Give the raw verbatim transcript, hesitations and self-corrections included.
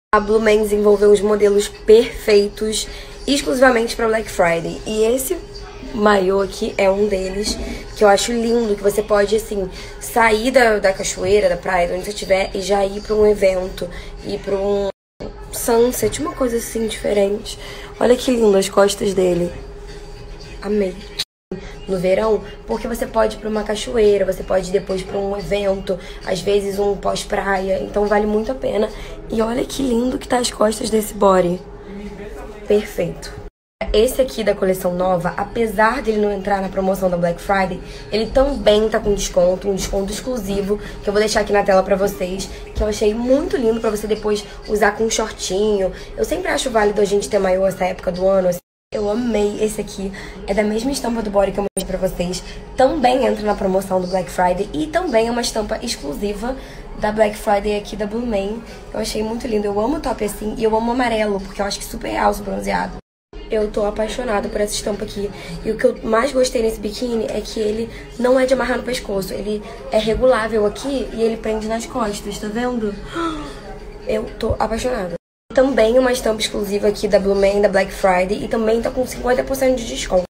A Blue Man desenvolveu os modelos perfeitos exclusivamente para Black Friday. E esse maiô aqui é um deles, que eu acho lindo, que você pode, assim, sair da, da cachoeira, da praia, de onde você estiver, e já ir para um evento, ir para um sunset, uma coisa assim diferente. Olha que lindo as costas dele. Amei. No verão, porque você pode ir para uma cachoeira, você pode ir depois para um evento, às vezes um pós-praia, então vale muito a pena. E olha que lindo que tá as costas desse body. Perfeito. Esse aqui da coleção nova, apesar dele não entrar na promoção da Black Friday, ele também tá com desconto, um desconto exclusivo, que eu vou deixar aqui na tela pra vocês, que eu achei muito lindo pra você depois usar com um shortinho. Eu sempre acho válido a gente ter maiô essa época do ano, assim. Eu amei esse aqui, é da mesma estampa do body que eu mostrei pra vocês, também entra na promoção do Black Friday e também é uma estampa exclusiva da Black Friday aqui da Blue Man. Eu achei muito lindo, eu amo top assim e eu amo amarelo, porque eu acho que super realça o bronzeado. Eu tô apaixonada por essa estampa aqui. E o que eu mais gostei nesse biquíni é que ele não é de amarrar no pescoço, ele é regulável aqui e ele prende nas costas, tá vendo? Eu tô apaixonada. Também uma estampa exclusiva aqui da Blue Man, da Black Friday, e também tá com cinquenta por cento de desconto.